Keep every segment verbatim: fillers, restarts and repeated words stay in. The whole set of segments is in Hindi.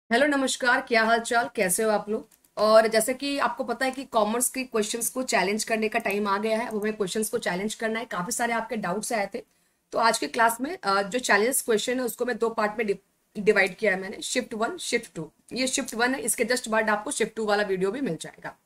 हेलो नमस्कार, क्या हाल चाल, कैसे हो आप लोग। और जैसे कि आपको पता है कि कॉमर्स के क्वेश्चंस को चैलेंज करने का टाइम आ गया है। वो हमें क्वेश्चंस को चैलेंज करना है। काफी सारे आपके डाउट्स आए थे। तो आज के क्लास में अ, जो चैलेंज क्वेश्चन है उसको मैं दो पार्ट में डिवाइड किया है मैंने, शिफ्ट वन शिफ्ट टू। ये शिफ्ट वन है, इसके जस्ट बाद आपको शिफ्ट टू वाला वीडियो भी मिल जाएगा।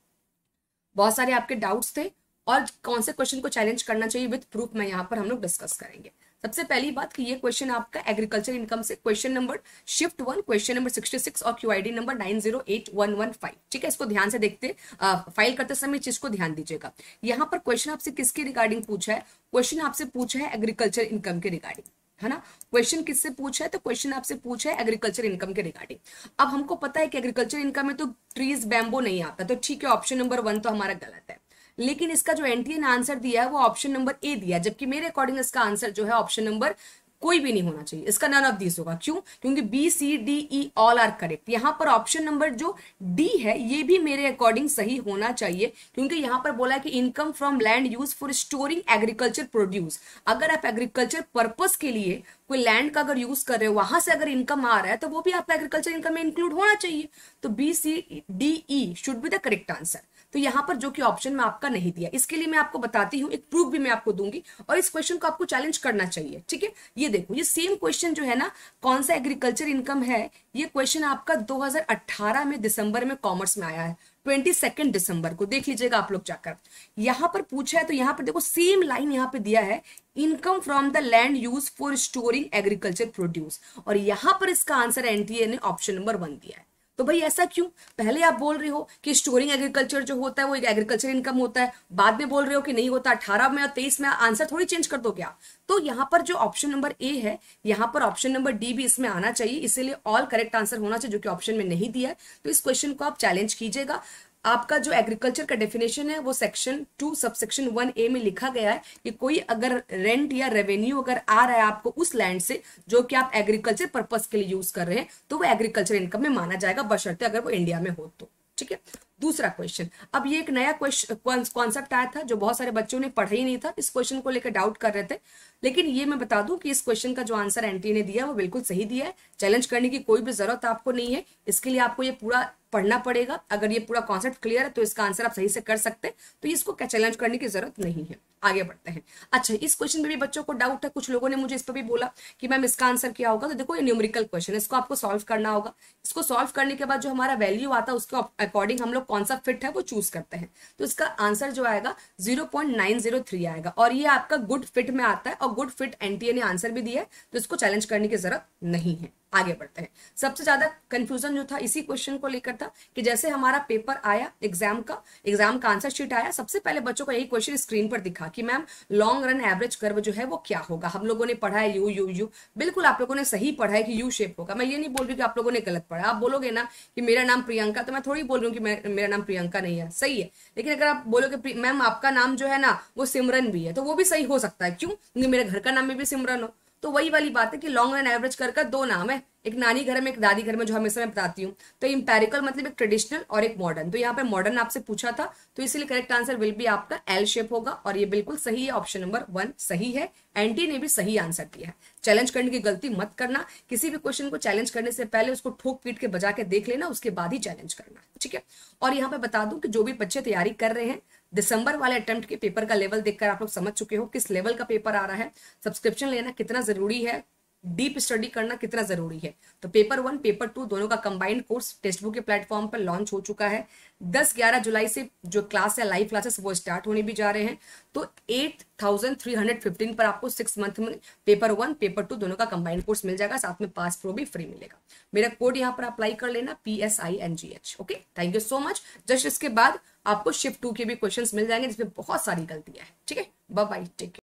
बहुत सारे आपके डाउट्स थे और कौन से क्वेश्चन को चैलेंज करना चाहिए विद प्रूफ में यहाँ पर हम लोग डिस्कस करेंगे। सबसे पहली बात कि ये क्वेश्चन आपका एग्रीकल्चर इनकम से question number shift one question number sixty six और QID number nine zero eight one one five. ठीक है, इसको ध्यान से देखते फाइल करते समय चीज को ध्यान दीजिएगा। यहाँ पर क्वेश्चन आपसे किसके रिगार्डिंग पूछा है? क्वेश्चन आपसे पूछा है एग्रीकल्चर इनकम के रिगार्डिंग, है ना। क्वेश्चन किससे पूछा है? तो क्वेश्चन आपसे पूछा है एग्रीकल्चर इनकम के रिगार्डिंग। अब हमको पता है कि एग्रीकल्चर इनकम में तो ट्रीज बैम्बो नहीं आता, तो ठीक है, ऑप्शन नंबर वन तो हमारा गलत है। लेकिन इसका जो एनटीए ने आंसर दिया है वो ऑप्शन नंबर ए दिया, जबकि मेरे अकॉर्डिंग इसका आंसर जो है ऑप्शन नंबर कोई भी नहीं होना चाहिए। इसका नन ऑफ दिस होगा। क्यों? क्योंकि B C D E all are correct. यहां पर ऑप्शन नंबर जो डी है ये भी मेरे अकॉर्डिंग सही होना चाहिए, क्योंकि यहां पर बोला है कि income from land use for storing agriculture produce. अगर आप एग्रीकल्चर पर्पस के लिए कोई लैंड का अगर यूज कर रहे हो, वहां से अगर इनकम आ रहा है तो वो भी आपका एग्रीकल्चर इनकम में इंक्लूड होना चाहिए। तो B C D E should be the correct answer. तो यहां पर जो कि ऑप्शन में आपका नहीं दिया, इसके लिए मैं आपको बताती हूं, एक प्रूफ भी मैं आपको दूंगी और इस क्वेश्चन को आपको चैलेंज करना चाहिए। ठीक है, ये देखो, ये सेम क्वेश्चन जो है ना, कौन सा एग्रीकल्चर इनकम है, ये क्वेश्चन आपका दो हज़ार अठारह में दिसंबर में कॉमर्स में आया है। ट्वेंटी सेकेंड दिसंबर को देख लीजिएगा आप लोग जाकर। यहां पर पूछा है तो यहां पर देखो सेम लाइन यहां पे दिया है, income from the land use for storing agriculture produce, और यहां पर इसका आंसर एनटीए ने ऑप्शन नंबर वन दिया है। तो भाई ऐसा क्यों? पहले आप बोल रहे हो कि स्टोरिंग एग्रीकल्चर जो होता है वो एक एग्रीकल्चर इनकम होता है, बाद में बोल रहे हो कि नहीं होता। अठारह में और तेईस में आंसर थोड़ी चेंज कर दो क्या? तो यहाँ पर जो ऑप्शन नंबर ए है, यहाँ पर ऑप्शन नंबर डी भी इसमें आना चाहिए, इसीलिए ऑल करेक्ट आंसर होना चाहिए, जो कि ऑप्शन में नहीं दिया है। तो इस क्वेश्चन को आप चैलेंज कीजिएगा। आपका जो एग्रीकल्चर का डेफिनेशन है वो section two subsection one A में लिखा गया है कि कोई अगर रेंट या रेवेन्यू अगर आ रहा है आपको उस लैंड से जो कि आप एग्रीकल्चर पर्पस के लिए यूज कर रहे हैं, तो वो एग्रीकल्चर इनकम में माना जाएगा, बशर्ते अगर वो इंडिया में हो तो। ठीक है, दूसरा क्वेश्चन। अब ये एक नया क्वेश्चन कॉन्सेप्ट आया था जो बहुत सारे बच्चों ने पढ़ा ही नहीं था, इस क्वेश्चन को लेकर डाउट कर रहे थे। लेकिन ये मैं बता दूं कि इस क्वेश्चन का जो आंसर एनटी ने दिया वो बिल्कुल सही दिया है। चैलेंज करने की कोई भी जरूरत आपको नहीं है। इसके लिए आपको ये पूरा पढ़ना पड़ेगा। अगर ये पूरा कॉन्सेप्ट क्लियर है तो इसका आंसर आप सही से कर सकते हैं, तो इसको क्या चैलेंज करने की जरूरत नहीं है। आगे बढ़ते हैं। अच्छा, इस क्वेश्चन में भी बच्चों को डाउट है, कुछ लोगों ने मुझे इस पर भी बोला कि मैम इसका आंसर क्या होगा। तो देखो, ये न्यूमेरिकल क्वेश्चन है, इसको आपको सॉल्व करना होगा। इसको सॉल्व करने के बाद जो हमारा वैल्यू आता है उसके अकॉर्डिंग हम लोग कौन सा फिट है वो चूज करते हैं। तो इसका आंसर जो आएगा zero point nine zero three आएगा, और ये आपका गुड फिट में आता है, और गुड फिट एनटीए ने आंसर भी दिया है, तो इसको चैलेंज करने की जरूरत नहीं है। आगे बढ़ते हैं। सबसे ज्यादा कंफ्यूजन जो था इसी क्वेश्चन को लेकर था कि जैसे हमारा पेपर आया एग्जाम का, एग्जाम का आंसर शीट आया, सबसे पहले बच्चों को यही क्वेश्चन स्क्रीन पर दिखा कि ma'am long run average curve जो है वो क्या होगा। हम लोगों ने पढ़ा है यू यू यू, बिल्कुल आप लोगों ने सही पढ़ा है कि यू शेप होगा। मैं ये नहीं बोल रही कि आप लोगों ने गलत पढ़ा। आप बोलोगे ना कि मेरा नाम प्रियंका, तो मैं थोड़ी बोल रही हूँ कि मेरा नाम प्रियंका नहीं है, सही है। लेकिन अगर आप बोलोगे मैम आपका नाम जो है ना वो सिमरन भी है, तो वो भी सही हो सकता है। क्यों? क्योंकि मेरे घर का नाम में भी सिमरन हो। तो वही वाली बात है कि लॉन्ग रन एवरेज कर का दो नाम है, एक नानी घर में एक दादी घर में, जो हमेशा मैं बताती हूँ। तो इंपेरिकल मतलब एक ट्रेडिशनल और एक मॉडर्न। तो यहाँ पे मॉडर्न आपसे पूछा था, तो इसलिए करेक्ट आंसर विल बी आपका एल शेप होगा, और ये बिल्कुल सही है। ऑप्शन नंबर वन सही है। एंटी ने भी सही आंसर दिया है। चैलेंज करने की गलती मत करना। किसी भी क्वेश्चन को चैलेंज करने से पहले उसको ठोक पीट के बजा के देख लेना, उसके बाद ही चैलेंज करना। ठीक है, और यहाँ पे बता दूं कि जो भी बच्चे तैयारी कर रहे हैं, दिसंबर वाले अटेम्प्ट के पेपर का लेवल देखकर आप लोग समझ चुके हो किस लेवल का पेपर आ रहा है। सब्सक्रिप्शन लेना कितना जरूरी है, डीप स्टडी करना कितना जरूरी है। तो पेपर वन पेपर टू दोनों का कंबाइंड कोर्स टेक्स्ट बुक के प्लेटफॉर्म पर लॉन्च हो चुका है। दस ग्यारह जुलाई से जो क्लास है लाइव क्लासेस वो स्टार्ट होने भी जा रहे हैं। तो eight thousand three hundred fifteen पर आपको सिक्स मंथ में पेपर वन पेपर टू दोनों का कंबाइंड कोर्स मिल जाएगा, साथ में पास प्रो भी फ्री मिलेगा। मेरा कोड यहाँ पर अप्लाई कर लेना, P S I N G H. Okay, thank you so much. Just इसके बाद आपको शिफ्ट टू के भी क्वेश्चन मिल जाएंगे जिसमें बहुत सारी गलतियां हैं। ठीक है, बाय बाय, टेक केयर।